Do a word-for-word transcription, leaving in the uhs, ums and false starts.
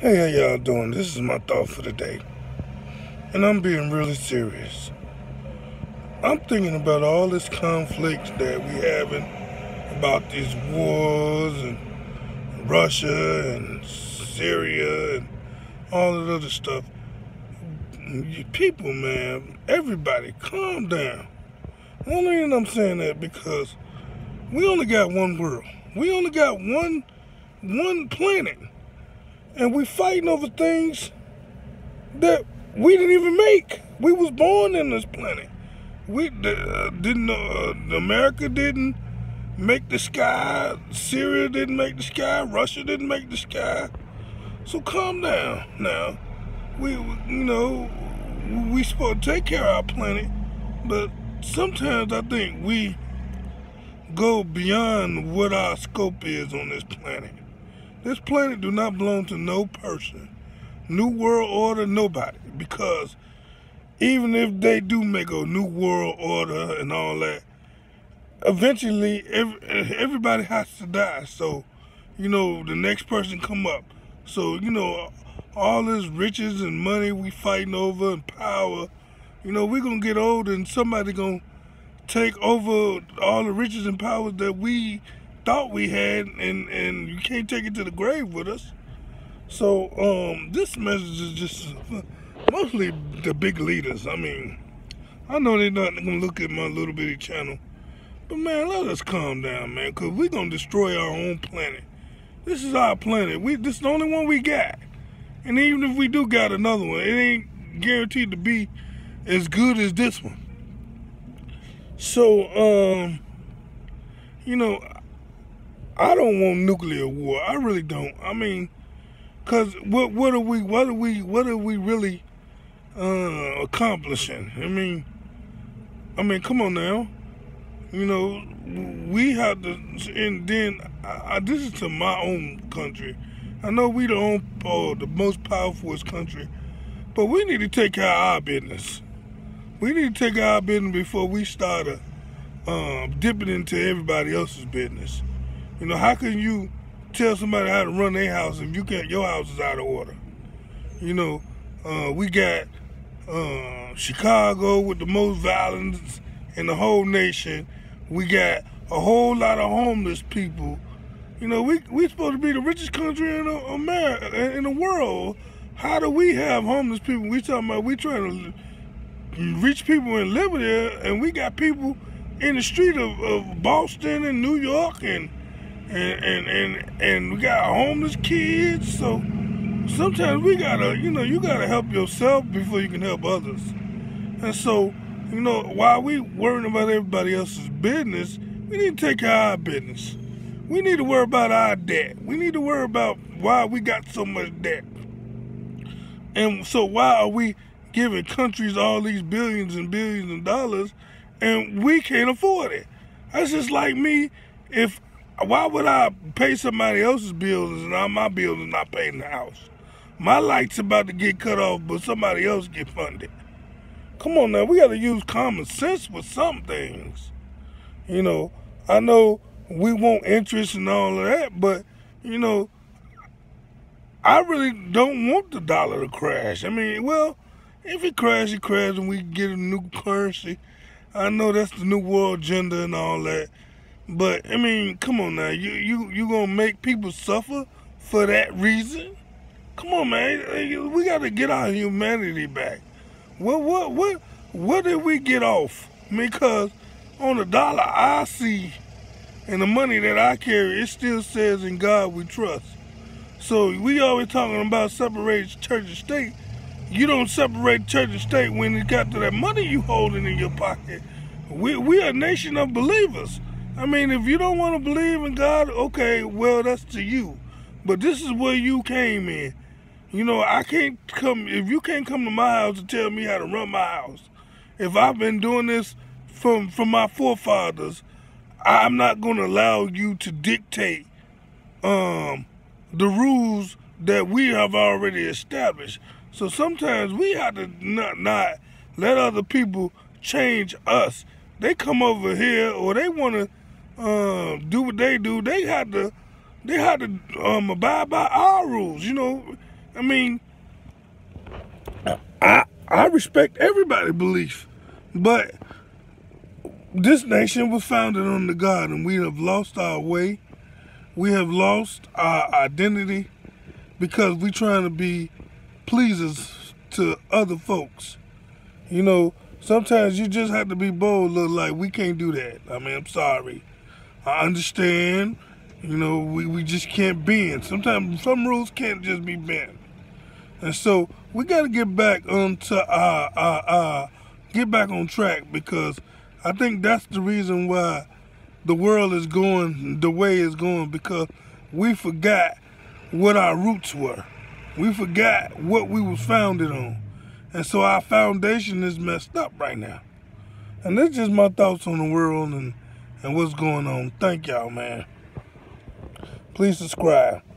Hey, how y'all doing? This is my thought for the day. And I'm being really serious. I'm thinking about all this conflicts that we having about these wars and Russia and Syria and all that other stuff. You people, man, everybody, calm down. The only reason I'm saying that because we only got one world. We only got one one planet. And we fighting over things that we didn't even make. We was born in this planet. We uh, didn't. Uh, America didn't make the sky. Syria didn't make the sky. Russia didn't make the sky. So calm down. Now, we, you know, we supposed to take care of our planet, but sometimes I think we go beyond what our scope is on this planet. This planet do not belong to no person. New World Order, nobody. Because even if they do make a New World Order and all that, eventually every, everybody has to die. So, you know, the next person come up. So, you know, all this riches and money we fighting over and power, you know, we're going to get old and somebody going to take over all the riches and powers that we thought we had, and and you can't take it to the grave with us. So um this message is just mostly the big leaders. I mean, I know they're not gonna look at my little bitty channel, but man, let us calm down, man, because we're gonna destroy our own planet. This is our planet. We this is the only one we got, and even if we do got another one, it ain't guaranteed to be as good as this one. So um you know, I don't want nuclear war. I really don't. I mean, cause what what are we what are we what are we really uh, accomplishing? I mean, I mean, come on now. You know, we have to, and then I, I, this is to my own country. I know we the own uh, the most powerful country, but we need to take care of our business. We need to take care of our business before we start uh, uh, dipping into everybody else's business. You know, how can you tell somebody how to run their house if you can't, your house is out of order? You know, uh, we got uh, Chicago with the most violence in the whole nation. We got a whole lot of homeless people. You know, we we supposed to be the richest country in America, in the world. How do we have homeless people? We talking about we trying to reach people and live there, and we got people in the street of, of Boston and New York and And, and and and we got homeless kids, so sometimes we gotta, you know, you gotta help yourself before you can help others. And so, you know, while we worrying about everybody else's business, we need to take care of our business. We need to worry about our debt. We need to worry about why we got so much debt. And so why are we giving countries all these billions and billions of dollars and we can't afford it? That's just like me, if why would I pay somebody else's bills and now my bills is not paying the house? My light's about to get cut off, but somebody else get funded. Come on now, we got to use common sense with some things. You know, I know we want interest and all of that, but, you know, I really don't want the dollar to crash. I mean, well, if it crashes, it crashes and we get a new currency. I know that's the new world agenda and all that. But, I mean, come on now, you you you gonna make people suffer for that reason? Come on, man, we gotta get our humanity back. What, what, what, what did we get off? Because on the dollar I see and the money that I carry, it still says in God we trust. So we always talking about separating church and state. You don't separate church and state when it got to that money you holding in your pocket. We, we are a nation of believers. I mean, if you don't want to believe in God, okay, well, that's to you. But this is where you came in. You know, I can't come, if you can't come to my house and tell me how to run my house, if I've been doing this from, from my forefathers, I'm not going to allow you to dictate um, the rules that we have already established. So sometimes we have to not, not let other people change us. They come over here or they want to Uh, do what they do. They had to, they had to um, abide by our rules. You know, I mean, I I respect everybody's belief, but this nation was founded on the God, and we have lost our way. We have lost our identity because we're trying to be pleasers to other folks. You know, sometimes you just have to be bold, look like we can't do that. I mean, I'm sorry. I understand. You know, we, we just can't bend. Sometimes some rules can't just be bent. And so we got to get back onto our, our, our, get back on track, because I think that's the reason why the world is going the way it's going, because we forgot what our roots were. We forgot what we was founded on. And so our foundation is messed up right now. And that's just my thoughts on the world and, and what's going on. Thank y'all, man. Please subscribe.